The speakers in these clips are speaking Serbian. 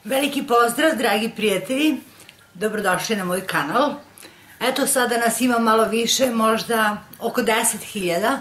Veliki pozdrav, dragi prijatelji, dobrodošli na moj kanal. Eto, sada nas ima malo više, možda oko 10.000.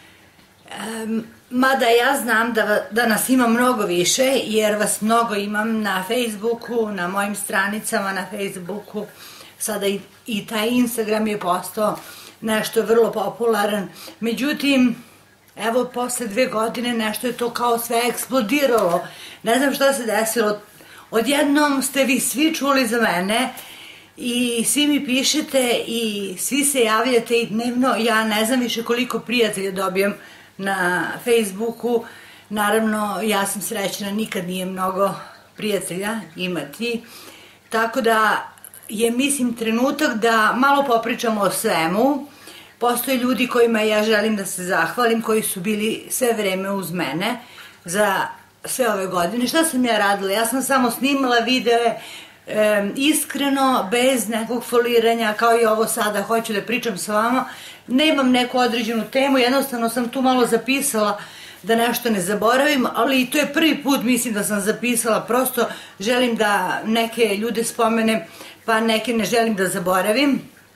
Mada ja znam da nas ima mnogo više, jer vas mnogo imam na Facebooku, na mojim stranicama na Facebooku. Sada i taj Instagram je postao nešto vrlo popularan. Međutim, evo, posle 2 godine nešto je to kao sve eksplodiralo. Ne znam šta se desilo. Odjednom ste vi svi čuli za mene i svi mi pišete i svi se javljate i dnevno. Ja ne znam više koliko prijatelja dobijem na Facebooku. Naravno, ja sam srećna, nikad nije mnogo prijatelja imati. Tako da je, mislim, trenutak da malo popričamo o svemu. Postoje ljudi kojima ja želim da se zahvalim, koji su bili sve vreme uz mene za sve ove godine. Šta sam ja radila? Ja sam samo snimala videe iskreno, bez nekog foliranja, kao i ovo sada. Hoću da pričam sa vama. Nemam neku određenu temu, jednostavno sam tu malo zapisala da nešto ne zaboravim, ali to je prvi put, mislim, da sam zapisala. Prosto želim da neke ljude spomenem, pa neke ne želim da zaboravim.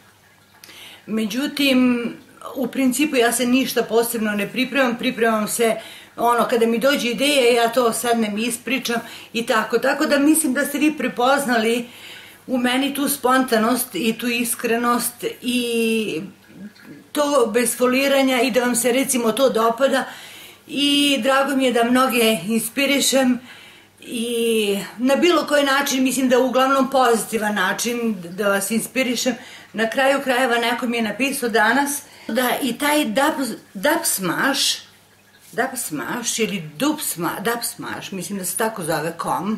Međutim, u principu ja se ništa posebno ne pripremam se kada mi dođe ideja, ja to sednem i ispričam i tako. Tako da mislim da ste vi prepoznali u meni tu spontanost i tu iskrenost i to bez foliranja i da vam se recimo to dopada i drago mi je da mnoge inspirišem i na bilo koji način, mislim da uglavnom pozitivan način da vas inspirišem. Na kraju krajeva neko mi je napisao danas da i taj Dub Smash ili Dub Smash, mislim da se tako zove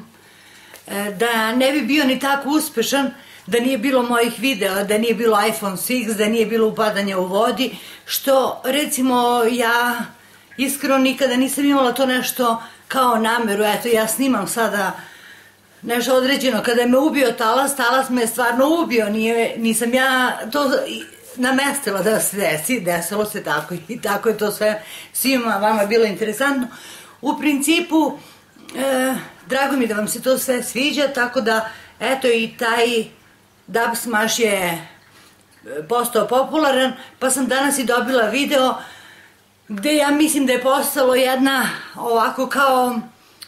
da ne bi bio ni tako uspešan da nije bilo mojih videa, da nije bilo iPhone 6, da nije bilo upadanja u vodi, što recimo ja iskreno nikada nisam imala to nešto kao nameru. Eto, ja snimam sada nešto određeno. Kada me ubio talas me je stvarno ubio, nisam ja to namestila da se desi, desilo se tako i tako je to sve svima vama bilo interesantno. U principu, drago mi da vam se to sve sviđa, tako da, eto, i taj Dub Smash je postao popularan, pa sam danas i dobila video gde ja mislim da je postalo jedna ovako kao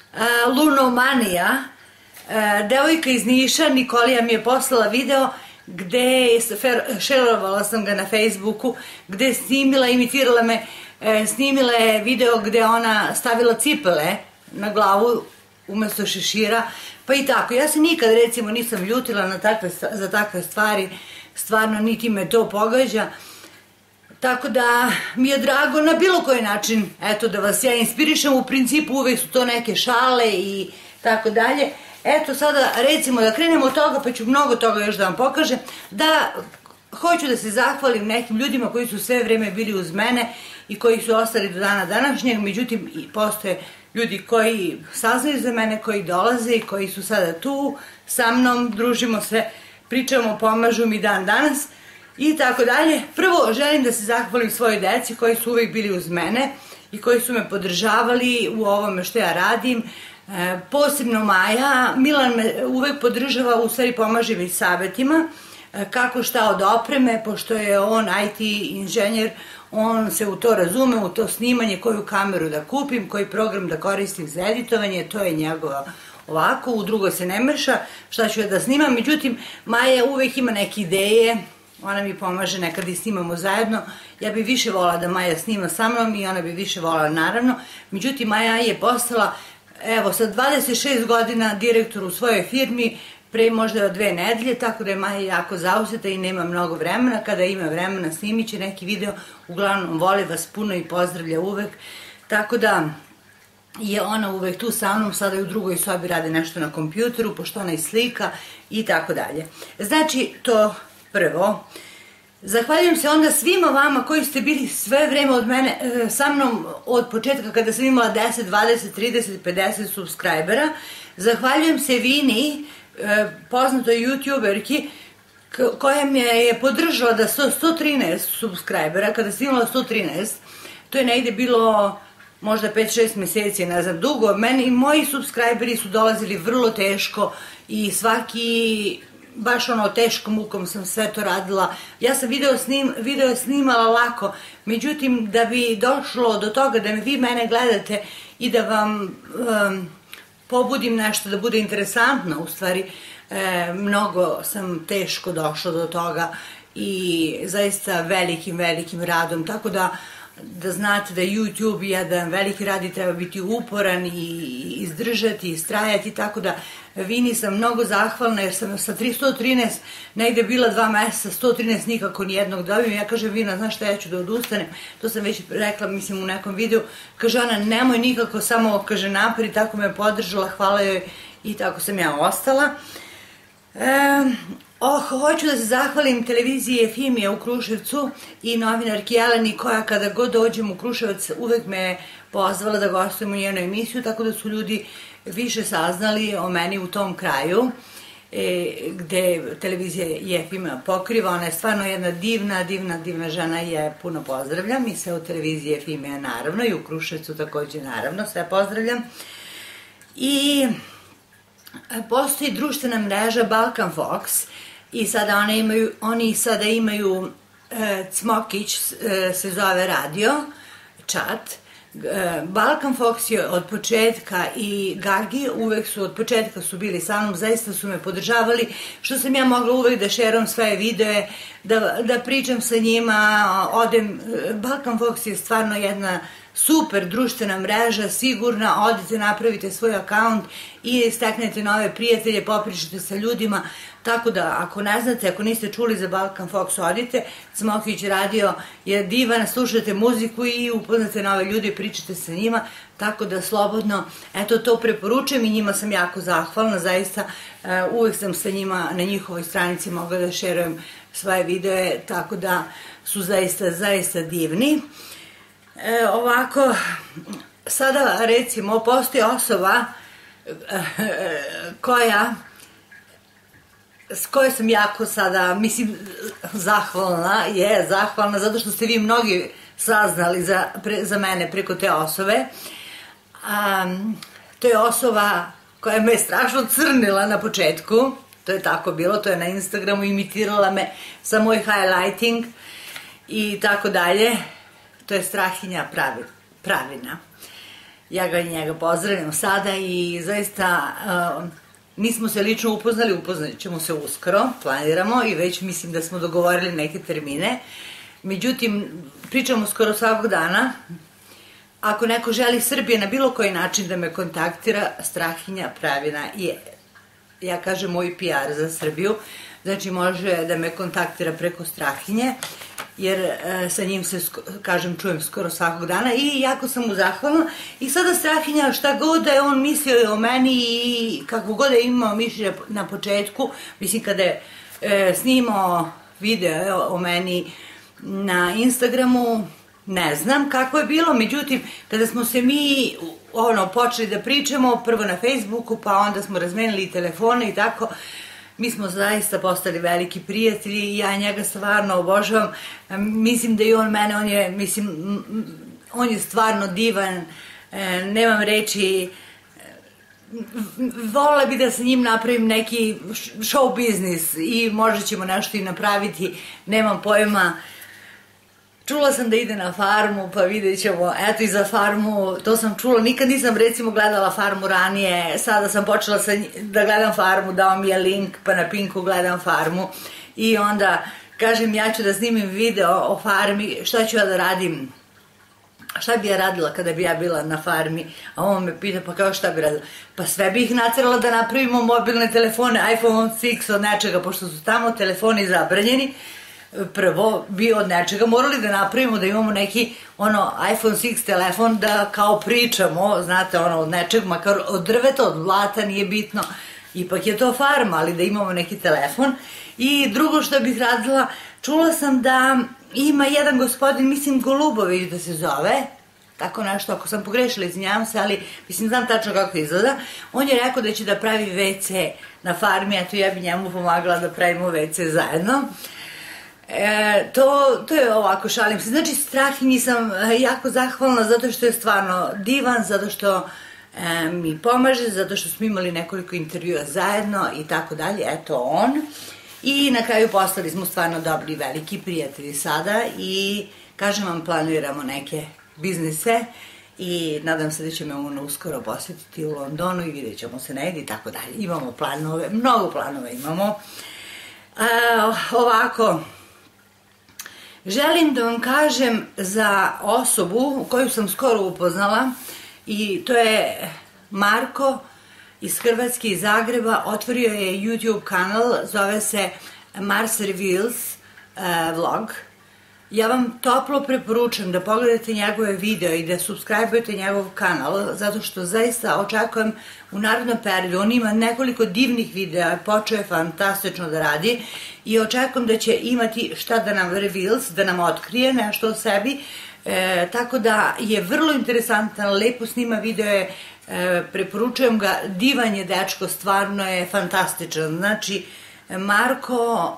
lunomanija. Devojka iz Niša, Nikolija, mi je poslala video gde šerovala sam ga na Facebooku, gde je snimila, imitirala me, snimila je video gde ona stavila cipele na glavu umesto šešira, pa i tako. Ja se nikad recimo nisam ljutila za takve stvari, stvarno niti me to pogađa, tako da mi je drago na bilo koji način, eto, da vas ja inspirišem. U principu uvek su to neke šale i tako dalje. Eto, sada recimo da krenemo od toga, pa ću mnogo toga još da vam pokažem, da hoću da se zahvalim nekim ljudima koji su sve vreme bili uz mene i koji su ostali do dana današnjeg. Međutim, postoje ljudi koji saznaju za mene, koji dolaze i koji su sada tu sa mnom, družimo se, pričamo, pomažu mi dan danas i tako dalje. Prvo želim da se zahvalim svojoj deci koji su uvek bili uz mene i koji su me podržavali u ovome što ja radim. Posebno Maja. Milan me uvek podržava, u stvari pomaže mi savjetima kako šta od opreme, pošto je on IT inženjer, on se u to razume, u to snimanje, koju kameru da kupim, koji program da koristim za editovanje, to je njegovo ovako, u drugo se ne meša, šta ću ja da snimam. Međutim, Maja uvek ima neke ideje, ona mi pomaže, nekad i snimamo zajedno. Ja bi više volala da Maja snima sa mnom i ona bi više volala, naravno. Međutim, Maja je postala, evo, sa 26 godina direktor u svojoj firmi, pre možda 2 nedelje, tako da je Maja jako zauzeta i nema mnogo vremena. Kada ima vremena, snimit će neki video, uglavnom voli vas puno i pozdravlja uvek, tako da je ona uvek tu sa mnom. Sada i u drugoj sobi radi nešto na kompjuteru, pošto ona i slika i tako dalje. Znači, to prvo. Zahvaljujem se onda svima vama koji ste bili sve vreme od mene, sa mnom od početka kada sam imala 10, 20, 30, 50 subscribera. Zahvaljujem se Vini, poznatoj youtuberki, koja me je podržala da 113 subscribera, kada sam imala 113, to je negde bilo možda 5-6 meseci, ne znam, dugo. Meni i moji subscriberi su dolazili vrlo teško i svaki, baš ono, teškom mukom sam sve to radila. Ja sam video snimala lako, međutim, da bi došlo do toga da vi mene gledate i da vam pobudim nešto, da bude interesantno, u stvari, mnogo sam teško došla do toga i zaista velikim radom, tako da znate da YouTube jedan veliki rad i treba biti uporan i izdržati i istrajati, tako da Vini sam mnogo zahvalna jer sam sa 313 negde bila 2 meseca, 113 nikako nijednog dobijem. Ja kažem, Vina, znaš šta, ja ću da odustanem, to sam već rekla, mislim, u nekom videu. Kaže ona, nemoj nikako, samo, kaže, napred, tako me podržala, hvala joj i tako sam ja ostala. Hoću da se zahvalim televiziji Efimija u Kruševcu i novinarki Jeleni koja kada god dođem u Kruševac uvek me pozvala da gostujem u njenu emisiju, tako da su ljudi više saznali o meni u tom kraju gde televizija Efimija pokriva. Ona je stvarno jedna divna žena i ja puno pozdravljam i sve u televiziji Efimija naravno i u Kruševcu takođe naravno sve pozdravljam. I postoji društvena mreža Balkan Fox i sada oni sada imaju Cmokić, se zove radio, chat. Balkan Fox je od početka i Gagi uvek su od početka su bili sa mnom, zaista su me podržavali, što sam ja mogla uvek da šeram svoje videe, da pričam sa njima, odem. Balkan Fox je stvarno jedna super društvena mreža, sigurna, odite, napravite svoj akaunt i steknete nove prijatelje, popričate sa ljudima, tako da ako ne znate, ako niste čuli za Balkan Fox, odite. Cmokić radio je divan, slušate muziku i upoznate nove ljude, pričate sa njima, tako da slobodno, eto, to preporučujem i njima sam jako zahvalna, zaista uvek sam sa njima na njihovoj stranici mogla da šerujem svoje videe, tako da su zaista divni. Ovako, sada recimo postoji osoba s kojoj sam jako sada, mislim, zahvalna zato što ste vi mnogi saznali za mene preko te osobe. To je osoba koja me strašno crnila na početku, to je tako bilo, to je na Instagramu, imitirala me sa moj highlighting i tako dalje. To je Strahinja Pravina. Ja ga i njega pozdravljam sada i zaista nismo se lično upoznali, upoznat ćemo se uskoro, planiramo i već mislim da smo dogovorili neke termine. Međutim, pričamo skoro svakog dana. Ako neko želi Srbije na bilo koji način da me kontaktira, Strahinja Pravina je, ja kažem, moj PR za Srbiju. Znači, može da me kontaktira preko Strahinje, jer sa njim se, kažem, čujem skoro svakog dana i jako sam mu zahvalna. I sada Strahinja, šta god da je on mislio o meni i kako god da je imao mišljenje na početku, mislim kada je snimao video o meni na Instagramu, ne znam kako je bilo, međutim, kada smo se mi počeli da pričamo, prvo na Facebooku, pa onda smo razmenili telefone i tako, mi smo zaista postali veliki prijatelji i ja njega stvarno obožavam. Mislim da i on mene, on je stvarno divan, nemam reči. Volela bi da sa njim napravim neki show biznis i možda ćemo nešto i napraviti, nemam pojma. Čula sam da ide na farmu, pa vidjet ćemo, eto i za farmu, to sam čula, nikad nisam recimo gledala farmu ranije, sada sam počela da gledam farmu, dao mi je link, pa na Pinku gledam farmu i onda kažem ja ću da snimim video o farmi, šta ću ja da radim, šta bi ja radila kada bi ja bila na farmi, a on me pita pa kao šta bi radila, pa sve bi ih naterala da napravimo mobilne telefone, iPhone 6 od nečega, pošto su tamo telefoni zabranjeni. Prvo bi od nečega morali da napravimo da imamo neki iPhone 6 telefon da kao pričamo, znate, od nečeg, makar od drveta, od blata, nije bitno, ipak je to farma, ali da imamo neki telefon. I drugo što bih radila, čula sam da ima jedan gospodin, mislim Golubović da se zove, tako nešto, ako sam pogrešila, izvinjavam se, ali mislim, znam tačno kako izgleda, on je rekao da će da pravi WC na farmi, a to ja bi njemu pomagala da pravimo WC zajedno. To je ovako, šalim se. Znači, Strahinji sam jako zahvalna zato što je stvarno divan, zato što mi pomaže, zato što smo imali nekoliko intervjua zajedno i tako dalje. Eto on. I na kraju postali smo stvarno dobri, veliki prijatelji sada i kažem vam, planiramo neke biznise i nadam se da će me ono uskoro posjetiti u Londonu i vidjet ćemo se negdje i tako dalje. Imamo planove, mnogo planova imamo. Ovako, želim da vam kažem za osobu koju sam skoro upoznala i to je Marko iz Hrvatske, iz Zagreba. Otvorio je YouTube kanal, zove se Mars Reveals vlog. Ja vam toplo preporučujem da pogledate njegove video i da subscribe-ujete njegov kanal, zato što zaista očekujem u narednom periodu. On ima nekoliko divnih videa, počeo je fantastično da radi i očekujem da će imati šta da nam reveals, da nam otkrije nešto o sebi, tako da je vrlo interesantan, lepo snima video, preporučujem ga, divan je dečko, stvarno je fantastičan. Znači, Marko,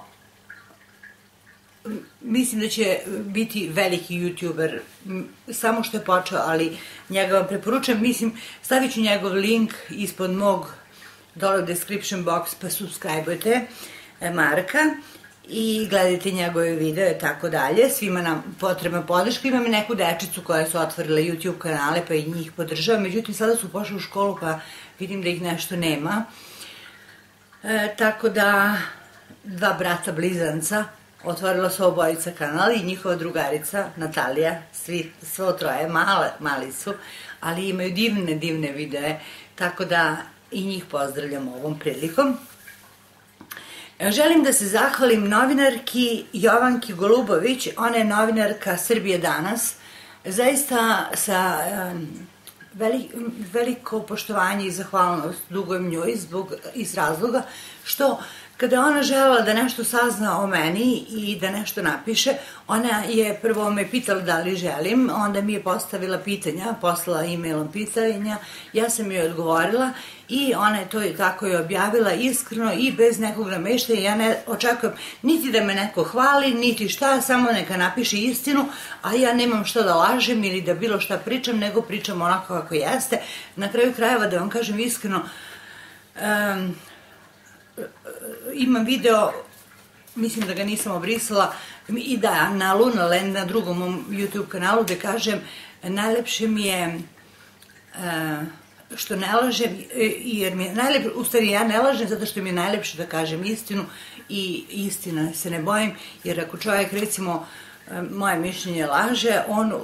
mislim da će biti veliki youtuber, samo što je počeo, ali njega vam preporučujem. Mislim, stavit ću njegov link ispod mog dole u description box, pa subscribe-ujte Marka i gledajte njegove video i tako dalje. Svima nam potrebna podrška. Imam i neku dečicu koja su otvorila YouTube kanale, pa i njih podržavam. Međutim, sada su pošli u školu, pa vidim da ih nešto nema. Tako da, dva brata blizanca otvorila su obojica kanal i njihova drugarica Natalija, svo troje, mali su, ali imaju divne videe, tako da i njih pozdravljam ovom prilikom. Želim da se zahvalim novinarki Jovanki Golubović, ona je novinarka Srbije danas, zaista sa veliko poštovanje i zahvalnost dugujem njoj iz razloga što kada ona želela da nešto sazna o meni i da nešto napiše, ona je prvo me pitala da li želim, onda mi je postavila pitanja, poslala e-mailom pitanja, ja sam joj odgovorila i ona je to tako i objavila iskreno i bez nekog nameštaja. Ja ne očekujem niti da me neko hvali, niti šta, samo neka napiše istinu, a ja nemam šta da lažem ili da bilo šta pričam, nego pričam onako kako jeste. Na kraju krajeva, da vam kažem iskreno, imam video, mislim da ga nisam obrisala, i da, na Lunaland, na drugom mom YouTube kanalu, gde kažem, najlepše mi je što ne lažem, jer mi je najlepše, u stvari ja ne lažem zato što mi je najlepše da kažem istinu i istina se ne bojim, jer ako čovjek, recimo, moje mišljenje laže, on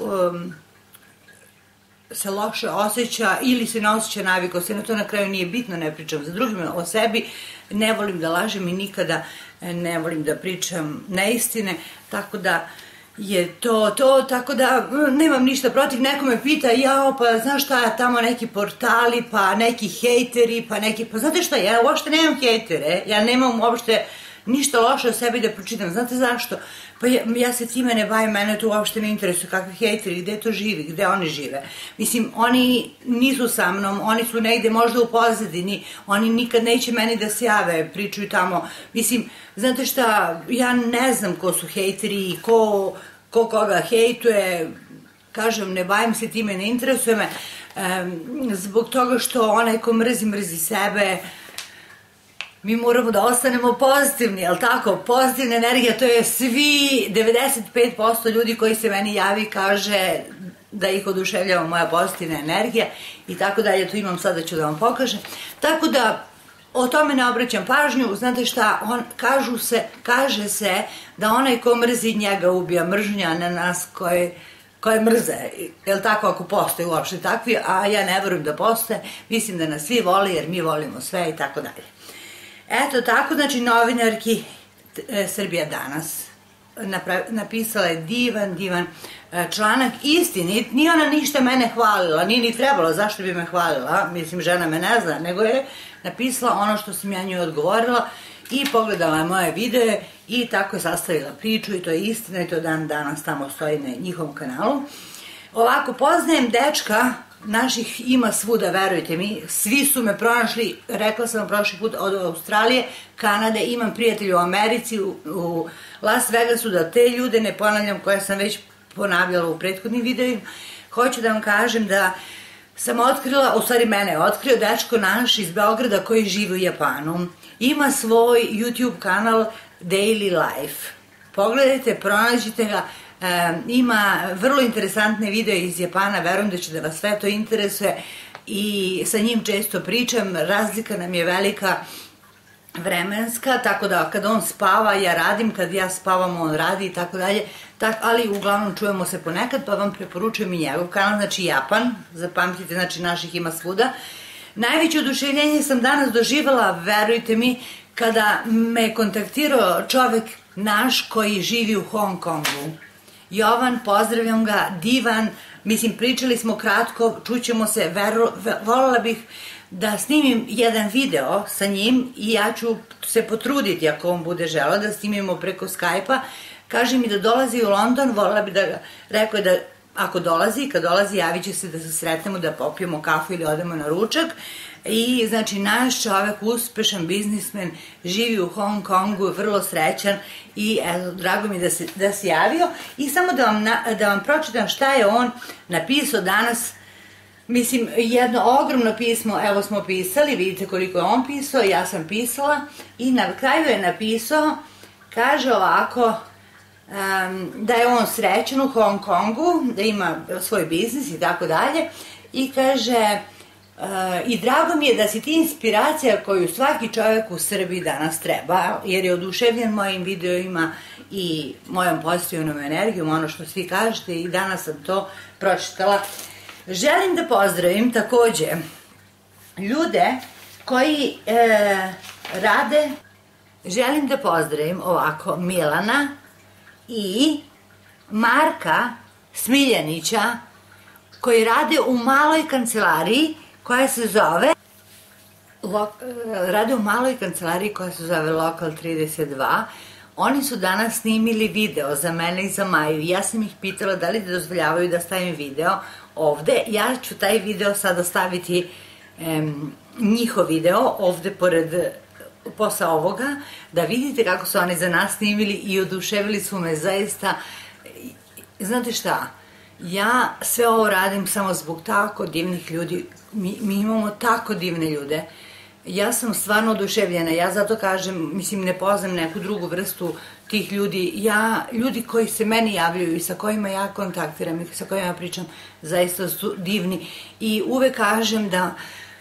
se loše osjeća ili se ne osjeća navikao se na to, na kraju nije bitno, ne pričam za drugima, o sebi, ne volim da lažem i nikada ne volim da pričam neistine, tako da je to, tako da nemam ništa protiv. Neko me pita, jao, pa znaš šta, tamo neki portali, pa neki hejteri, pa neki, pa znate šta, ja uopšte nemam hejtere, ja nemam uopšte ništa loše o sebi da pročitam. Znate zašto? Pa ja se time ne bavim, mene to uopšte ne interesuje kakvi hejteri, gde to živi, gde oni žive. Mislim, oni nisu sa mnom, oni su negde možda u pozadini, oni nikad neće meni da se jave, pričaju tamo. Mislim, znate šta, ja ne znam ko su hejteri i ko koga hejtuje, kažem, ne bavim se time, ne interesuje me, zbog toga što onaj ko mrzi sebe. Mi moramo da ostanemo pozitivni, jel tako? Pozitivna energija, to je svi, 95% ljudi koji se meni javi kaže da ih oduševljava moja pozitivna energija i tako dalje, to imam sada, ću da vam pokažem. Tako da, o tome ne obraćam pažnju, znate šta, kaže se da onaj ko mrzi njega ubija, mržnja na nas koje mrze, jel tako, ako postoje uopšte takvi, a ja ne verujem da postoje, mislim da nas svi voli jer mi volimo sve i tako dalje. Eto tako, znači novinarki Srbija danas napisala je divan članak, istinit, nije ona ništa mene hvalila, nije ni trebalo, zašto bi me hvalila, mislim žena me ne zna, nego je napisala ono što sam ja njoj odgovorila i pogledala je moje videe i tako je sastavila priču i to je istina i to dan danas tamo stoji na njihovom kanalu. Ovako, poznajem dečka naših ima svuda, verujte mi, svi su me pronašli, rekla sam vam prošli put, od Australije, Kanade, imam prijatelje u Americi, u Las Vegasu, da te ljude ne ponavljam koje sam već ponavljala u prethodnim videima. Hoću da vam kažem da sam otkrila, u stvari mene je otkrio dečko naš iz Beograda koji živi u Japanu. Ima svoj YouTube kanal Daily Life. Pogledajte, pronađite ga, ima vrlo interesantne videe iz Japana, verujem da će da vas sve to interesuje i sa njim često pričam, razlika nam je velika vremenska, tako da kad on spava ja radim, kad ja spavam on radi i tako dalje, ali uglavnom čujemo se ponekad, pa vam preporučujem i njegov kanal, znači Japan, zapamtite, znači naših ima svuda. Najveće oduševljenje sam danas doživjela, verujte mi, kada me kontaktirao čovek naš koji živi u Hong Kongu. Jovan, pozdravljam ga, divan, mislim pričali smo kratko, čućemo se, voljela bih da snimim jedan video sa njim i ja ću se potruditi ako on bude želeo da snimimo preko Skype-a. Kaže mi da dolazi u London, voljela bih da ga, rekao je da ako dolazi, kad dolazi javit će se da se sretnemo, da popijemo kafu ili odemo na ručak. I znači naš čovek, uspešan biznismen, živi u Hong Kongu, vrlo srećan i drago mi da se javio. I samo da vam pročitam šta je on napisao danas. Mislim, jedno ogromno pismo, evo smo pisali, vidite koliko je on pisao, ja sam pisala i na kraju je napisao, kaže ovako, da je on srećan u Hong Kongu, da ima svoj biznis i tako dalje i kaže, i drago mi je da si ti inspiracija koju svaki čovjek u Srbiji danas treba, jer je oduševljen mojim videoima i mojom pozitivnom energijom, ono što svi kažete, i danas sam to pročitala. Želim da pozdravim takođe ljude koji rade, želim da pozdravim ovako Milana i Marka Smiljanića koji rade u maloj kancelariji koja se zove Lokal 32. Oni su danas snimili video za mene i za Maju. Ja sam ih pitala da li dozvoljavaju da stavim video ovde. Ja ću taj video sada staviti, njihov video, ovde posle ovoga, da vidite kako su oni za nas snimili i oduševili su me zaista. Znate šta? Ja sve ovo radim samo zbog tako divnih ljudi. Mi imamo tako divne ljude. Ja sam stvarno oduševljena, ja zato kažem, mislim, ne poznam neku drugu vrstu tih ljudi. Ljudi koji se meni javljaju i sa kojima ja kontaktiram i sa kojima ja pričam, zaista su divni. I uvek kažem da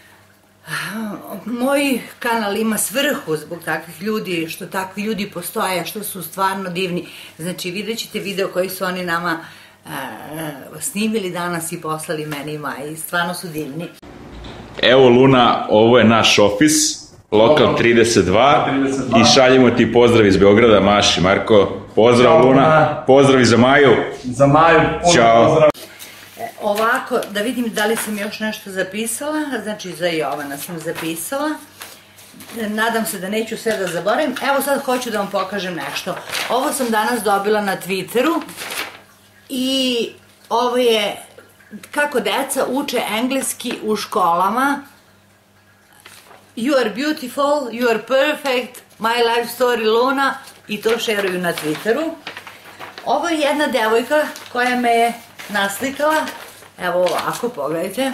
moj kanal ima svrhu zbog takvih ljudi, što takvi ljudi postoje, što su stvarno divni. Znači, vidjet ćete video koji su oni nama snimili danas i poslali meni i Maji. Stvarno su divni. Evo Luna, ovo je naš ofis, Lokal 32 i šaljemo ti pozdrav iz Beograda, Maši, Marko. Pozdrav Luna, pozdrav i za Maju. Za Maju, pozdrav. Ovako, da vidim da li sam još nešto zapisala, znači za Jovana sam zapisala. Nadam se da neću sve da zaboravim. Evo sad hoću da vam pokažem nešto. Ovo sam danas dobila na Twitteru i ovo je kako deca uče engleski u školama. You are beautiful, you are perfect, my life story Luna, i to šeruju na Twitteru. Ovo je jedna devojka koja me je naslikala, evo ovako, pogledajte.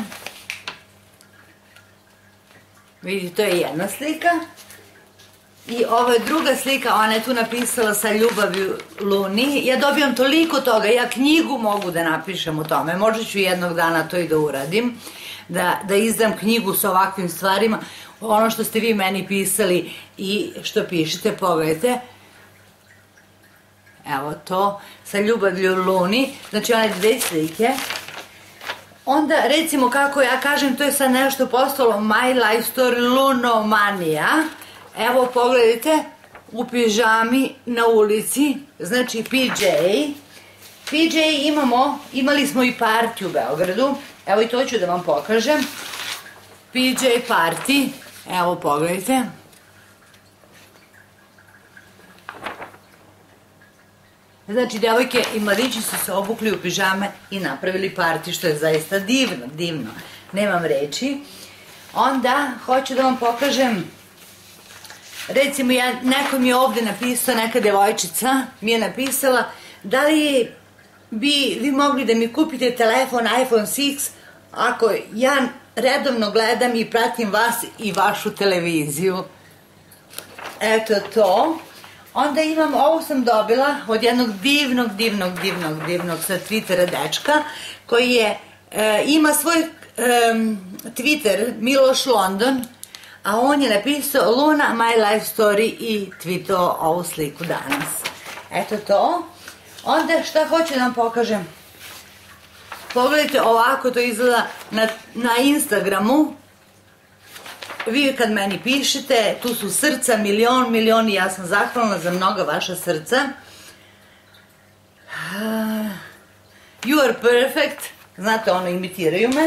Vidite, to je jedna slika. I ovo je druga slika, ona je tu napisala sa ljubavlju Luni. Ja dobijam toliko toga, ja knjigu mogu da napišem o tome, možda ću jednog dana to i da uradim, da izdam knjigu sa ovakvim stvarima, ono što ste vi meni pisali i što pišete, pogledajte. Evo to, sa ljubavlju Luni, znači one dve slike. Onda, recimo, kako ja kažem, to je sad nešto postalo My Life Story Lunomanija. Evo, pogledajte, u pižami na ulici, znači PJ. PJ imali smo i party u Beogradu, evo i to ću da vam pokažem. PJ party, evo pogledajte. Znači, devojke i mladići su se obukli u pižame i napravili parti, što je zaista divno, divno. Nemam reči. Onda, hoću da vam pokažem, recimo, neko mi je ovde napisao, neka devojčica mi je napisala, da li bi vi mogli da mi kupite telefon iPhone 6 ako ja redovno gledam i pratim vas i vašu televiziju. Eto to. Onda imam, ovo sam dobila od jednog divnog sa Twittera dečka, koji je, ima svoj Twitter, Miloš London, a on je napisao Luna, my life story i tweetao ovu sliku danas. Eto to. Onda šta hoću da vam pokažem? Pogledajte, ovako to izgleda na Instagramu. Vi kad meni pišete, tu su srca, milion i ja sam zahvalna za mnoga vaša srca. You are perfect, znate, ono, imitiraju me.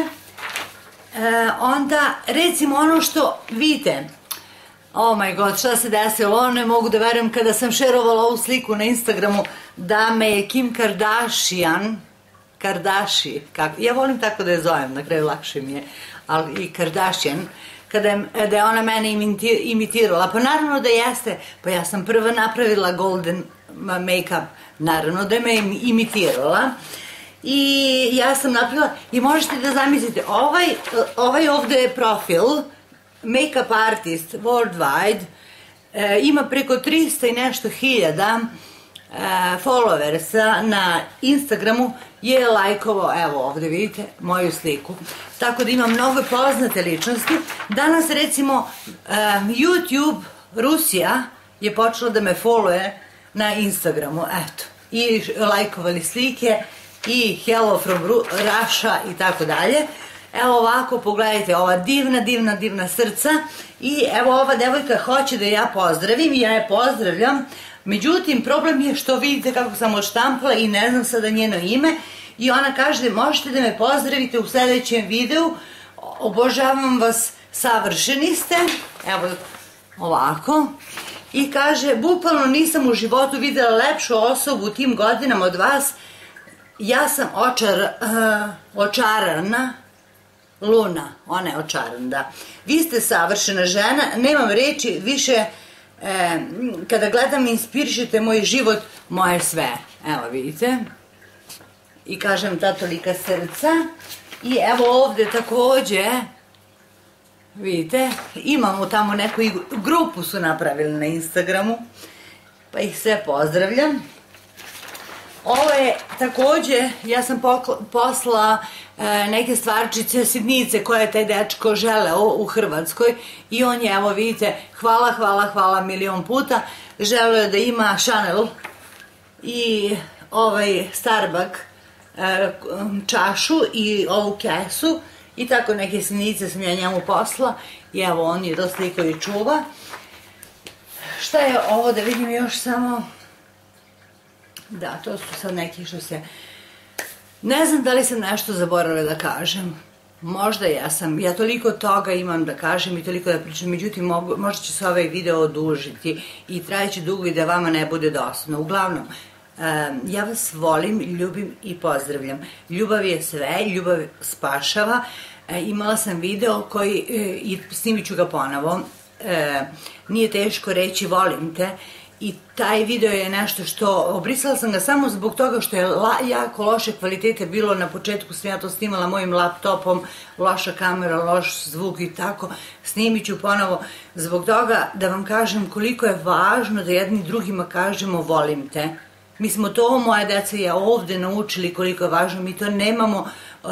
Onda, recimo, ono što vidite, oh my god, šta se desilo, ono ne mogu da verujem kada sam šerovala ovu sliku na Instagramu, da me je Kim Kardashian, ja volim tako da je zovem, na kraju lakše mi je, ali i Kardashian, da je ona mene imitirala, pa naravno da jeste, pa ja sam prva napravila golden make-up, naravno da me imitirala, i ja sam napravila, i možete da zamislite, ovaj ovde je profil, make-up artist worldwide, ima preko 300 i nešto hiljada followersa na Instagramu, je lajkovao, evo ovde vidite, moju sliku. Tako da ima mnogo poznate ličnosti. Danas recimo YouTube Rusija je počela da me followuje na Instagramu, eto. I lajkovali slike i hello from Russia i tako dalje. Evo ovako, pogledajte, ova divna srca. I evo ova devojka hoće da ja pozdravim i ja je pozdravljam. Međutim, problem je što vidite kako sam odštampala i ne znam sada njeno ime. I ona kaže, možete da me pozdravite u sledećem videu, obožavam vas, savršeni ste. Evo ovako. I kaže, bukvalno nisam u životu videla lepšu osobu u tim godinama od vas. Ja sam očarana. Luna, ona je očarana, da. Vi ste savršena žena, nemam reči, više kada gledam inspirišete moj život, moje sve. Evo vidite. I kažem ta tolika srca. I evo ovde takođe, vidite, imamo tamo neku grupu su napravili na Instagramu, pa ih sve pozdravljam. Ovo je takođe, ja sam poslala neke stvarčice, sitnice koje je taj dečko želeo u Hrvatskoj i on je, evo vidite, hvala milion puta, želeo je da ima Chanel i Starbucks čašu i ovu kesu i tako neke sitnice sam ja njemu poslala i evo on je to sliko i čuva. Šta je ovo, da vidim još samo... Da, to su sad neki što se... Ne znam da li sam nešto zaboravila da kažem. Možda jesam. Ja toliko toga imam da kažem i toliko da pričam. Međutim, možda će se ovaj video odužiti i trajeći dugo i da vama ne bude dosadno. Uglavnom, ja vas volim, ljubim i pozdravljam. Ljubav je sve, ljubav spašava. Imala sam video koji, i snimit ću ga ponovo, nije teško reći volim te. I taj video je nešto što, obrisala sam ga samo zbog toga što je jako loše kvalitete bilo na početku, sam ja to snimala mojim laptopom, loša kamera, loš zvuk i tako, snimit ću ponovo zbog toga da vam kažem koliko je važno da jedni drugima kažemo volim te. Mi smo to, moja deca i ja ovde naučili koliko je važno, mi to nemamo...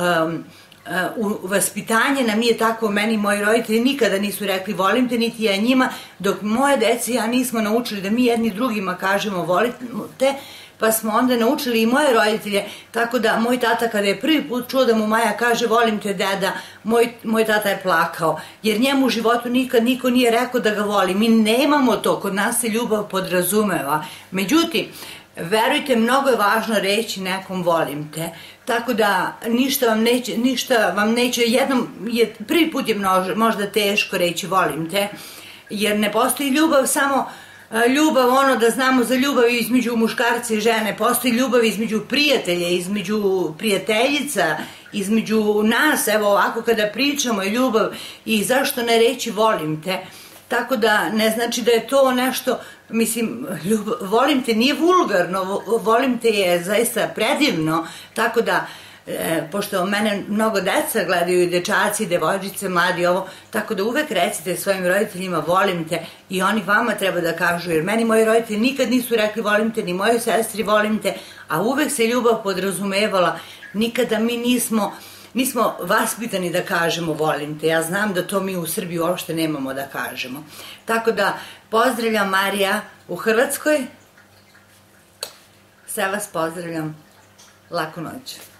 vaspitanje nam nije tako, meni moji roditelji nikada nisu rekli volim te, niti ja njima, dok moje dece i ja nismo naučili da mi jedni drugima kažemo volim te, pa smo onda naučili i moje roditelje, tako da moj tata kada je prvi put čuo da mu Maja kaže volim te deda, moj tata je plakao, jer njemu u životu nikad niko nije rekao da ga voli, mi nemamo to, kod nas se ljubav podrazumeva, međutim, verujte, mnogo je važno reći nekom volim te, tako da ništa vam neće, jednom, prvi put je možda teško reći volim te, jer ne postoji ljubav samo ljubav, ono da znamo za ljubav između muškarca i žene, postoji ljubav između prijatelja, između prijateljica, između nas, evo ovako kada pričamo je ljubav i zašto ne reći volim te, tako da ne znači da je to nešto, mislim, volim te nije vulgarno, volim te je zaista predivno, tako da pošto mene mnogo deca gledaju i dečaci i devojčice, mladi ovo, tako da uvek recite svojim roditeljima volim te i oni vama treba da kažu, jer meni moji roditelji nikad nisu rekli volim te, ni mojoj sestri volim te, a uvek se ljubav podrazumevala, nikada mi nismo vaspitani da kažemo volim te, ja znam da to mi u Srbiji uopšte nemamo da kažemo. Tako da pozdravljam Marija u Hrvatskoj, sve vas pozdravljam, laku noć.